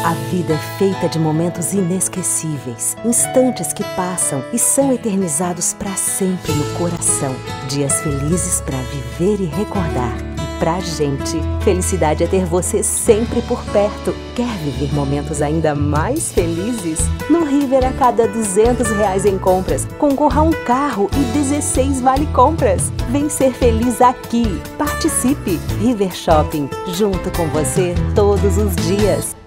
A vida é feita de momentos inesquecíveis, instantes que passam e são eternizados para sempre no coração. Dias felizes para viver e recordar. E pra gente, felicidade é ter você sempre por perto. Quer viver momentos ainda mais felizes? No River, a cada R$ 200 em compras, concorra a um carro e 16 vale compras. Vem ser feliz aqui. Participe! River Shopping, junto com você todos os dias.